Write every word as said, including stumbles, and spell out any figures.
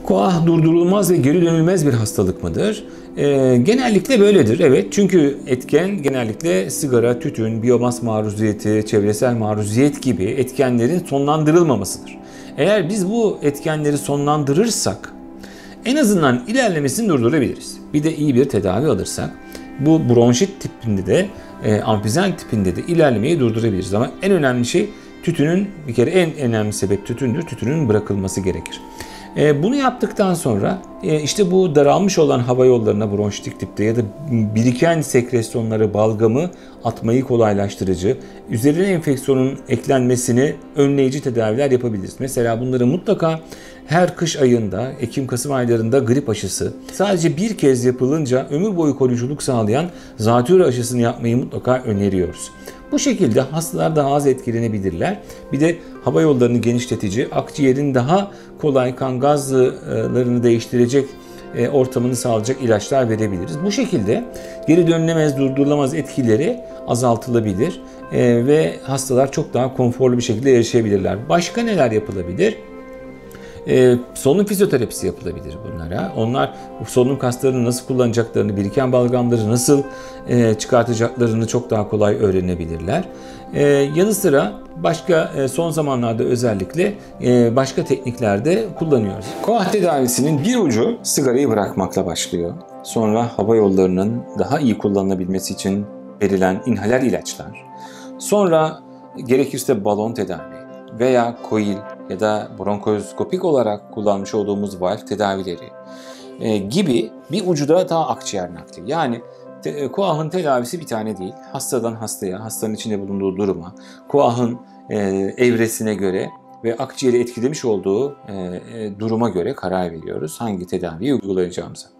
KOAH durdurulmaz ve geri dönülmez bir hastalık mıdır? Ee, genellikle böyledir, evet. Çünkü etken genellikle sigara, tütün, biyomas maruziyeti, çevresel maruziyet gibi etkenlerin sonlandırılmamasıdır. Eğer biz bu etkenleri sonlandırırsak en azından ilerlemesini durdurabiliriz. Bir de iyi bir tedavi alırsak bu bronşit tipinde de e, emfizem tipinde de ilerlemeyi durdurabiliriz. Ama en önemli şey tütünün, bir kere en önemli sebep tütündür. Tütünün bırakılması gerekir. E, bunu yaptıktan sonra e, işte bu daralmış olan hava yollarına bronşitik tipte ya da biriken sekresyonları, balgamı atmayı kolaylaştırıcı, üzerine enfeksiyonun eklenmesini önleyici tedaviler yapabiliriz. Mesela bunları mutlaka her kış ayında, Ekim-Kasım aylarında grip aşısı, sadece bir kez yapılınca ömür boyu koruyuculuk sağlayan zatürre aşısını yapmayı mutlaka öneriyoruz. Bu şekilde hastalar daha az etkilenebilirler. Bir de hava yollarını genişletici, akciğerin daha kolay kan gazlarını değiştirecek ortamını sağlayacak ilaçlar verebiliriz. Bu şekilde geri dönülemez, durdurulamaz etkileri azaltılabilir ve hastalar çok daha konforlu bir şekilde yaşayabilirler. Başka neler yapılabilir? Ee, solunum fizyoterapisi yapılabilir bunlara. Onlar solunum kaslarını nasıl kullanacaklarını, biriken balgamları nasıl e, çıkartacaklarını çok daha kolay öğrenebilirler. Ee, yanı sıra başka e, son zamanlarda özellikle e, başka tekniklerde kullanıyoruz. KOAH tedavisinin bir ucu sigarayı bırakmakla başlıyor. Sonra hava yollarının daha iyi kullanılabilmesi için verilen inhaler ilaçlar. Sonra gerekirse balon tedavi veya koil ya da bronkoskopik olarak kullanmış olduğumuz valv tedavileri e, gibi bir ucu da daha akciğer nakli. Yani te, KOAH'ın tedavisi bir tane değil. Hastadan hastaya, hastanın içinde bulunduğu duruma, KOAH'ın e, evresine göre ve akciğeri etkilemiş olduğu e, e, duruma göre karar veriyoruz hangi tedaviyi uygulayacağımıza.